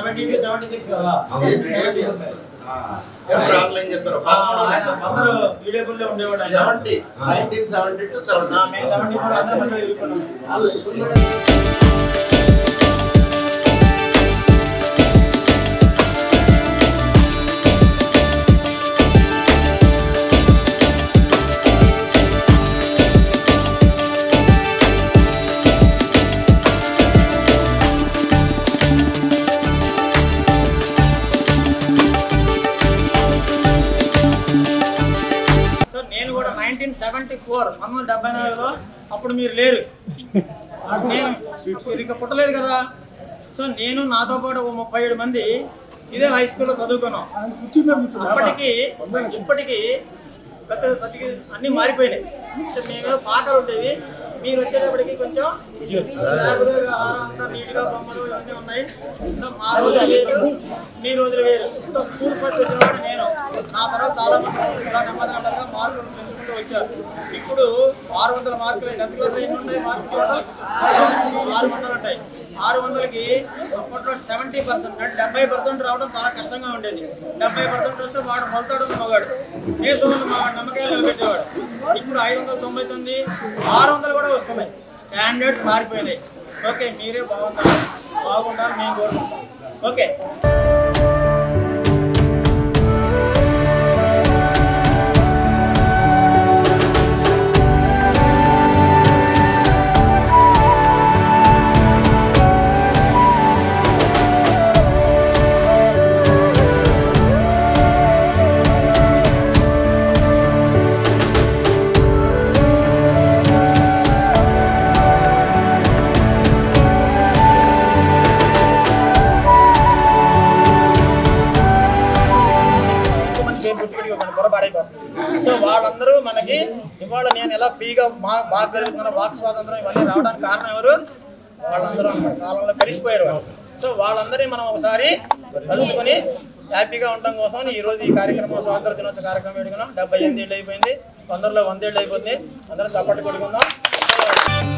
72 76 కదా ట్రావెలింగ్ చేస్తారు అందరూ వీడియోబుల్ లో ఉండేవాడు 1970 to 70 మేము 74 అందరం మధ్యలో ఇరుక్కున్నాం. నేను కూడా 1974 1974లో అప్పుడు మీరు లేరు, నేను ఇంకా పుట్టలేదు కదా. సో నేను నాతో పాటు 37 మంది ఇదే హై స్కూల్లో చదువుకున్నాం. అప్పటికి ఇప్పటికీ గత సతికి అన్నీ మారిపోయినాయి. మేమేదో పాకలు ఉండేవి, మీరు వచ్చేటప్పటికి కొంచెం ఆహారం అంతా నీట్గా బొమ్మలు ఇవన్నీ ఉన్నాయి. మా రోజులు వేరు, మీ రోజులు వేరు. స్కూల్ ఫస్ట్ వచ్చిన వాడు నేను, నా తర్వాత చాలా మంది ఇలా నెమ్మదిగా మార్కులు పెంచుకుంటూ వచ్చారు. ఇప్పుడు 600 మార్కులు 10th క్లాస్ ఎన్ని ఉంటాయి మార్కులు టోటల్ 600 ఉంటాయి. 600కి అప్పట్లో 70% అంటే 70% రావడం చాలా కష్టంగా ఉండేది. 70% వస్తే వాడు మొలతాడు మగాడు, కేసు మగాడు నమ్మకాలు నిలబెట్టేవాడు. ఇప్పుడు 599 600 కూడా వస్తున్నాయి. స్టాండర్డ్స్ మారిపోయినాయి. ఓకే, మీరే బాగుండాలి మేము కోరుకుంటాం. ఓకే, సో వాళ్ళందరూ మనకి ఇవాళ నేను ఎలా ఫ్రీగా బాగా జరుగుతున్నా వాక్ స్వాతంత్రం ఇవన్నీ రావడానికి కారణం ఎవరు? వాళ్ళందరూ కాలంలో కలిసిపోయారు. సో వాళ్ళందరినీ మనం ఒకసారి కలుసుకొని హ్యాపీగా ఉండడం కోసం ఈరోజు ఈ కార్యక్రమం స్వాతంత్ర దినోత్సవ కార్యక్రమం పెట్టుకున్నాం. 78 ఏళ్ళు అయిపోయింది, 100లో 100 ఏళ్ళు అయిపోయింది. అందరం చప్పట్లు కొట్టుకుందాం.